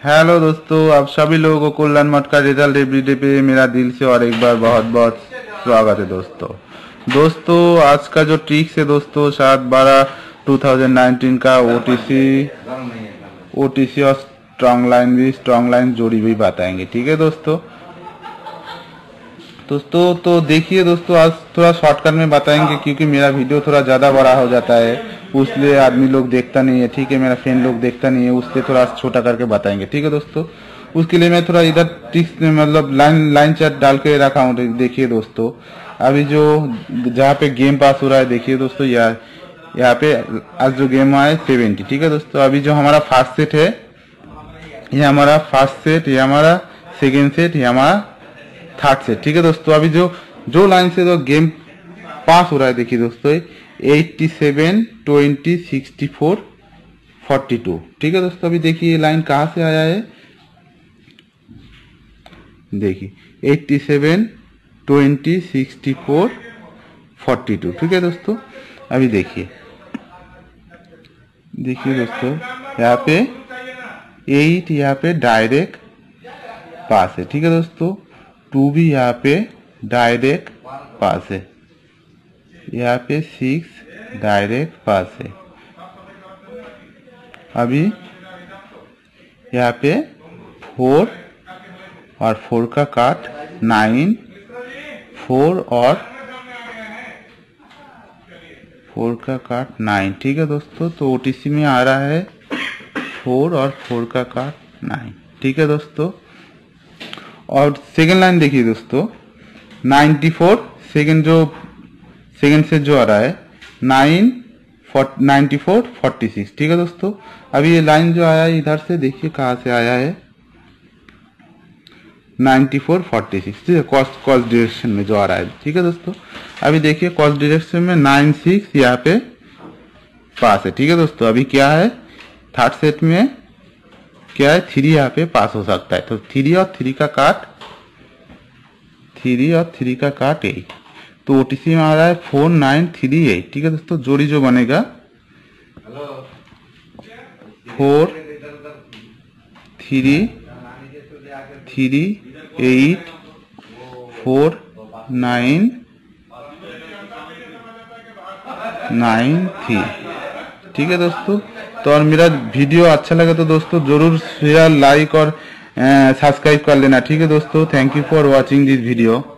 Hello दोस्तों, आप सभी लोगों को कल्याण मठ का रिजल्ट एवरीडे पे मेरा दिल से और एक बार बहुत बहुत स्वागत है। दोस्तों आज का जो ट्रिक्स है दोस्तों 7/12/2019 का ओटीसी और स्ट्रॉन्ग लाइन जोड़ी भी बताएंगे। ठीक है दोस्तों तो देखिए दोस्तों, आज थोड़ा शॉर्टकट में बताएंगे क्योंकि मेरा वीडियो थोड़ा ज़्यादा बड़ा हो जाता है, उसलिए आदमी लोग देखता नहीं है। ठीक है, मेरा फ्रेंड लोग देखता नहीं है, उसलिए थोड़ा छोटा करके बताएंगे। ठीक है दोस्तों, उसके लिए मैं थोड़ा इधर ट्रिक्स मतलब लाइन चार्ट डाल के रखा हूँ। देखिए दोस्तों, अभी जो जहाँ पे गेम पास हो रहा है, देखिए दोस्तों यहाँ पे आज जो गेम हुआ है 70। ठीक है दोस्तों, अभी जो हमारा फर्स्ट सेट है ये हमारा फर्स्ट सेट, ये हमारा सेकेंड सेट, ये हमारा थर्ड सेट। ठीक है दोस्तों, अभी जो लाइन से तो गेम पास हो रहा है, देखिए दोस्तों 87, 20, 64, 42। ठीक है दोस्तों, अभी देखिए ये लाइन कहाँ से आया है, देखिए 87, 20, 64, 42। ठीक है दोस्तों, अभी देखिए दोस्तों यहाँ पे 8 यहाँ पे डायरेक्ट पास है। ठीक है दोस्तों, 2 भी यहाँ पे डायरेक्ट पास है, यहाँ पे 6 डायरेक्ट पास है। अभी यहाँ पे 4 और 4 का काट 9, 4 और 4 का काट 9। ठीक है दोस्तों, तो ओटीसी में आ रहा है 4 और 4 का काट 9। ठीक है दोस्तों, और सेकेंड लाइन देखिए दोस्तों 94, सेकेंड से जो आ रहा है 94, 46। ठीक है दोस्तों, अभी ये लाइन जो आया है इधर से, देखिए कहाँ से आया है 94, 46। ठीक है, कॉस्ट डायरेक्शन में जो आ रहा है। ठीक है दोस्तों, अभी देखिए कॉस्ट डायरेक्शन में 9, 6 यहाँ पे पास है। ठीक है दोस्तों, अभी क्या है थर्ड सेट में क्या है 3 यहाँ पे पास हो सकता है, तो 3 और 3 का काट 8, तो ओटीसी में आ रहा है 4, 9, 3, 8। ठीक है दोस्तों, जोड़ी जो बनेगा 4, 3, 8, 4, 9, 3। ठीक है दोस्तों, तो और मेरा वीडियो अच्छा लगे तो दोस्तों जरूर शेयर, लाइक और सब्सक्राइब कर लेना। ठीक है दोस्तों, thank you for watching this video.